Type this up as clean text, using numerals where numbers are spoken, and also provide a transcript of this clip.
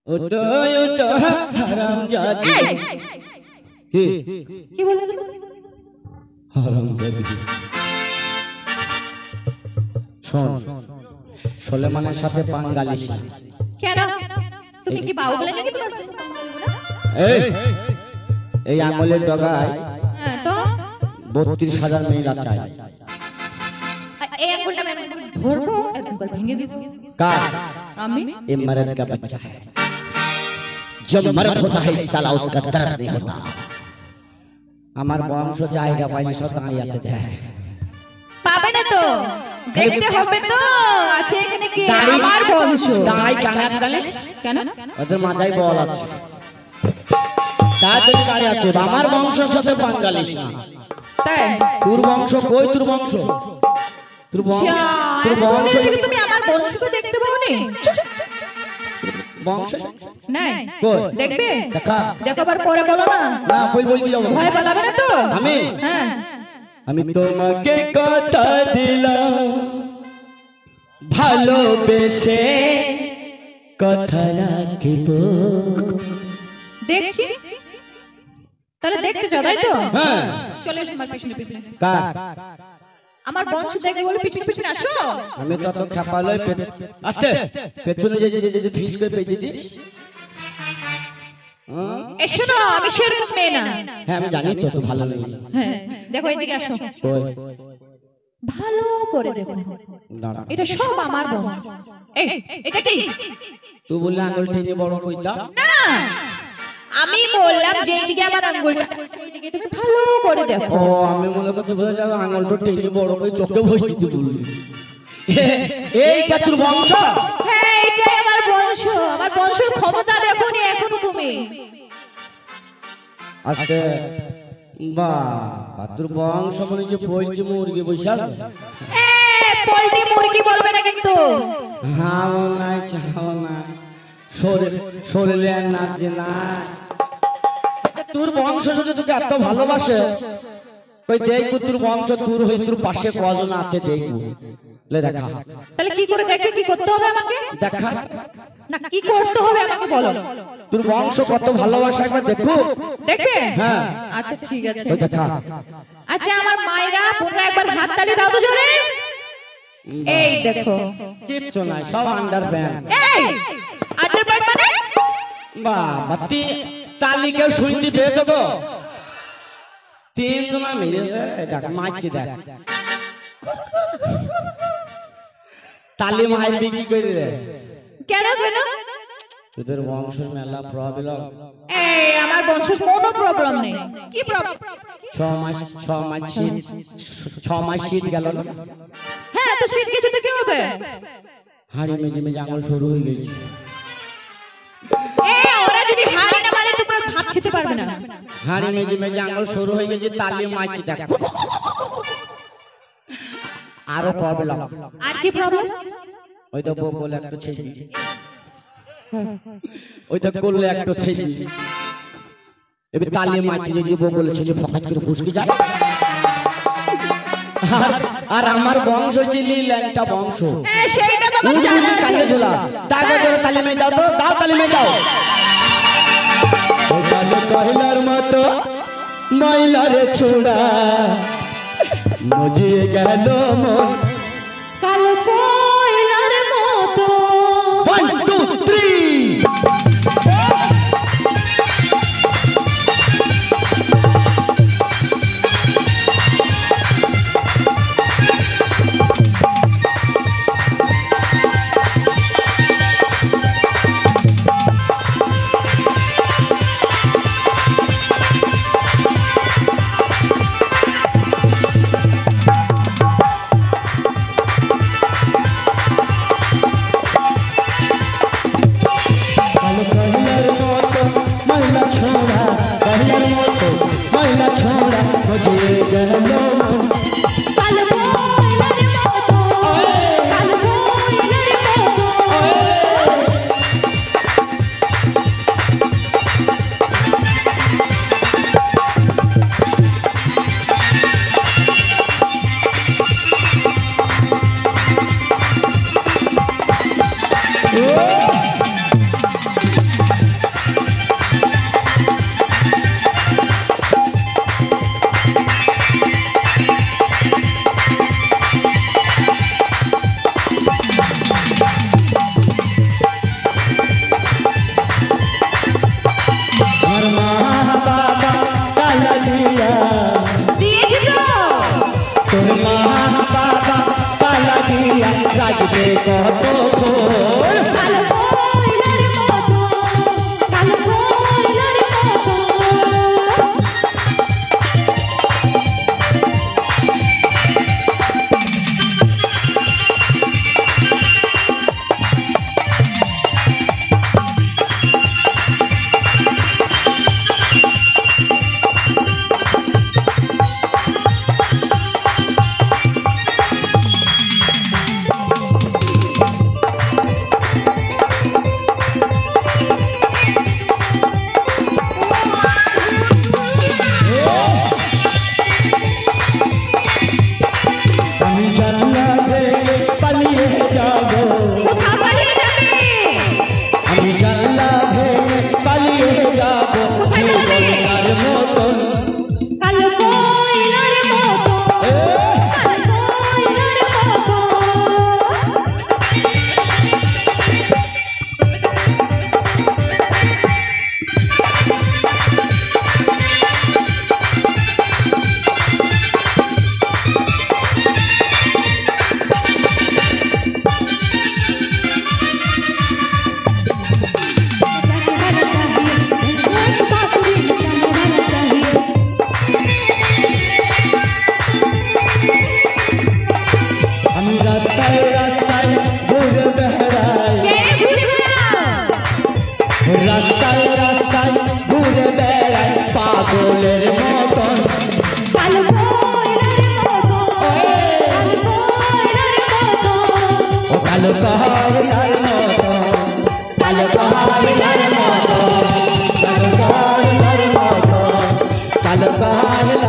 ওটো ওটো হারামজাদি কি বলে তুমি? হারামজাদি শোন, সুলেমানের সাথে পাঙ্গালিস। কেন? তুমি কি বাউগুলা নাকি তোমার? এই আঙুলের ডগায় হ্যাঁ তো 32,000 মেয়েরা চাই। এই আঙ্গুলটা আমি ধরবো একদম করে ভেঙে দিব। কার? আমি? ये मर्द का बच्चा है, जब मर्द होता है साला उसका दर्द नहीं होता। আমার বংশ জায়গা পাইনি সব তাই আছে যায় পাবে না তো, দেখতে হবে তো আছে এখানে কি দাড়ি আমার বংশ। দাড়ি কানাত জানিস কেন? ওদের মাথায় বল আছে, তার জন্য দাড়ি আছে। আমার বংশের সাথে পাঙ্গালিস না। তাই তোর বংশ কই? তোর বংশ, তোর বংশ, তোর বংশ। তুমি আমার বংশকে দেখতে পাওনি? বংশ নাই কই? দেখবে? দেখা দেখাবার পরে বলো না। না কই বলবি যাবো ভয় পালাবে না তো? আমি হ্যাঁ আমি তোমাকে কথা দিলাম ভালোবেসে কথা রাখিব। দেখছি তাহলে দেখতে যাও তাই তো? হ্যাঁ চলে এসো আমার পিছনে পিছনে। কার? আমার বংশ দেখবে বলে পিছনে পিছনে আসো। আমি তত খাপালই আস্তে পেছনে যে যে যে ফিস করে পেয়ে দিস। এসো না, আমি সেরকম মেয়ে না। হ্যাঁ আমি জানি তো, তো ভালো লাগে। হ্যাঁ দেখো এদিকে আসো, কই ভালো করে দেখো। দাঁড়া, এটা সব আমার বংশ। এই এটা কি? তুই বললি আঙুল টেনে বড় কইতা। না আমি বললাম যে এইদিকে আমার আঙ্গুলটা, এইদিকে তুমি ভালো করে দেখো। ও আমি মনে করছি বুঝা যাবে আঙুলটা টেনে বড় কই চোখে ভই দিতে বললি। এইটা তোর বংশ? হ্যাঁ এটাই আমার বংশ। আমার বংশের ক্ষমতা দেখো নি এখনো তুমি। আস্তে বাহ, তোর বংশ মানে যে বইছে মুরগি বৈশাল। এ পোল্ট্রি মুরগি বলবে না কিন্তু। হাও নাই চাও না শরীরে নাচে না। তোর বংশ শুধু তোকে এত ভালোবাসে, ওই দেখবো তোর বংশ তোর হয়ে তোর পাশে কজন আছে দেখবো। লে দেখা তাহলে কি করে দেখে কি করতে হবে আমাকে? দেখা না কি করতে হবে আমাকে বলো। তোর বংশ কত ভালোবাসা একবার দেখো। দেখবে? হ্যাঁ আচ্ছা ঠিক আছে। ওই দেখা। আচ্ছা আমার মায়েরা বোনরা একবার হাত তালি দাও তো জোরে। এই দেখো কিচ্ছু নাই, সব আন্ডার প্যান্ট। এই আন্ডারপ্যান্ট মানে? বাবা তালি কেউ শুনলি পেয়েছো তো? 3 জন মেরেছে, দেখ মারছি দেখ তালি মারবি কি করে রে? কেন কেন? তোদের বংশের মেলা প্রবলেম। এই আমার বংশের কোনো প্রবলেম নেই। কি প্রবলেম? 6 মাস শীত, 6 মাস শীত গেল না? হ্যাঁ তো শীত গেছে তো কি হবে? হাড়ি মেজে মেজে আঙুল সরু হয়ে গেছে। এই ওরা যদি হাড়ি না মারে তো ভাত খেতে পারবে না। হাড়ি মেজে মেজে আঙুল সরু হয়ে গেছে, তালি মারছি দেখ। আরো প্রবলেম। আর কি প্রবলেম? ওই তো বলে একটা ছেড়ে, ওইটা করলে একটা ছেড়ে এবার তালি মারছি যদি বলেছে যে ফকাত করে ফুসকে যায়। আর আমার বংশ ছিল ল্যাংটা বংশ। সেইটা তো আমার জানা আছে। কালে ঝোলা তাকে করে তালি মে দাও তো, দাও তালি মে দাও। ওই কালো কয়লার মতো ময়লারে ছোড়া মজিয়ে গেল মন। কালো কয়লার মতো। 1 2 3 এই রাস্তায় রাস্তায় ঘুরে বেড়ায় পাগলের মতন কালো কয়লার মতো, কালো কয়লার মতো। ও কালো কয়লার মতন কালো কয়লার মতন কালো কয়লার মতন কালো কয়লার